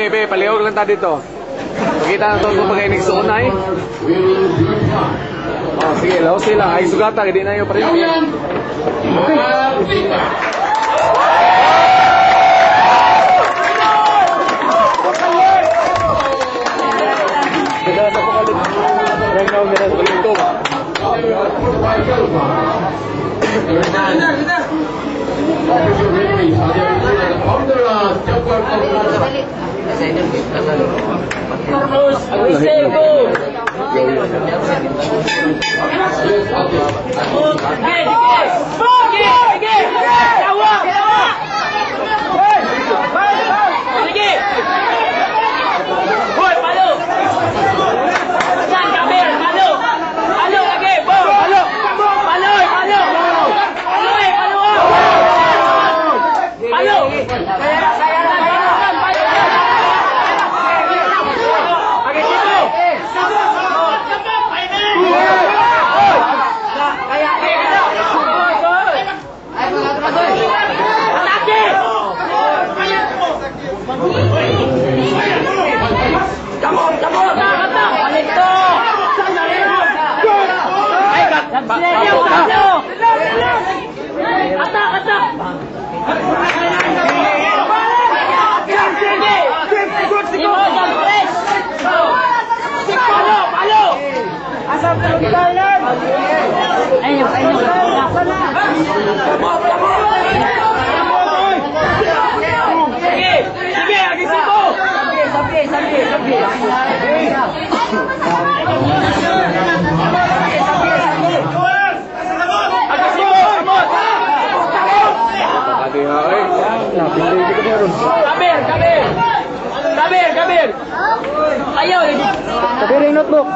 be, palihog lang tayo dito. Pakita na ito kung pag-inig sa unay. Oh, sige, laos sila. Ay, sugata, hindi na yung parin. Kabir! Ayaw! Kabir yung notebook!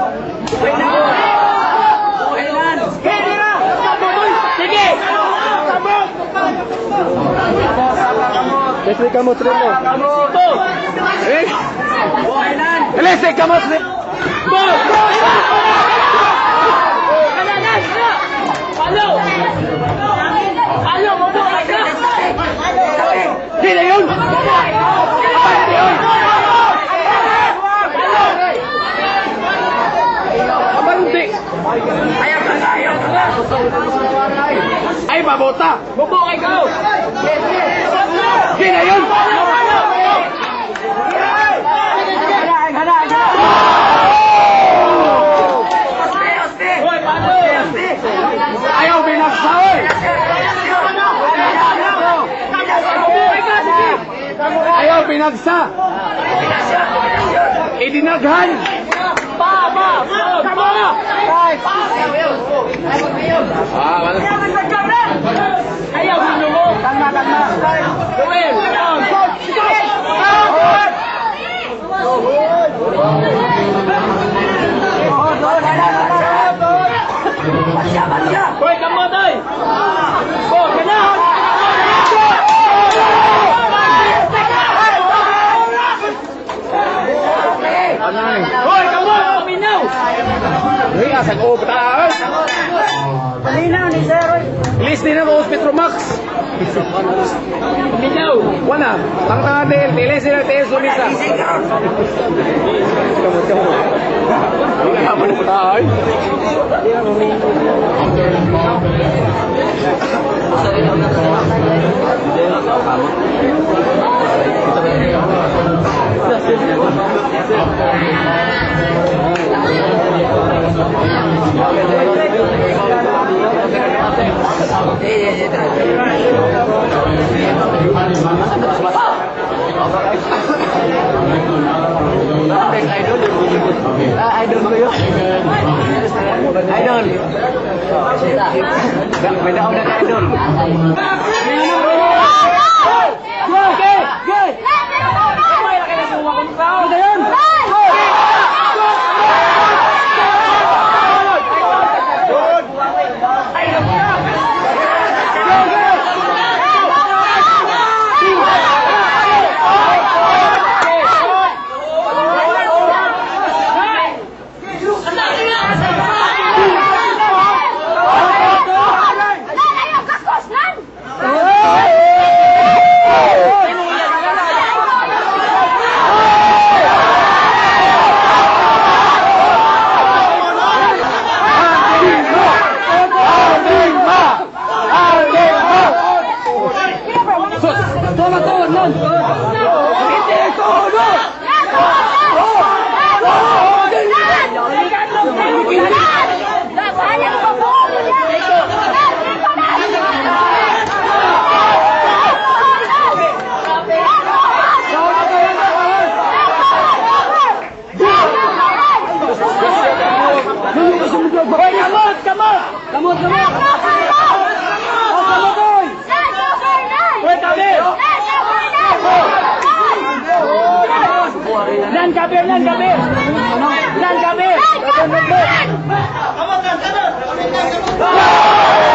Sige! Leslie kamu trip mo! Eh? Leslie kamu trip! Halo! Halo! Hindi na yun! Ay, babota! Bubok ikaw! Hindi na yun! Ayaw binagsa, oy! Ayaw binagsa! Idinaghan! Ayaw mo! Kalma! Gawin! Hoy, kamu doy! Oh, kena! Hoy, kamu! Minaw! Hoy, asang taas! Palinaw ni Sir! List din na mo, Petromax! Minaw! Wala! Tangtadil! Tili sila tayo sumisa! Kamu! Hindi na mo tayo! Idol ko yun. Idol. Beda udah ke idol. Lan kabir. Lan kabir. Lan kabir.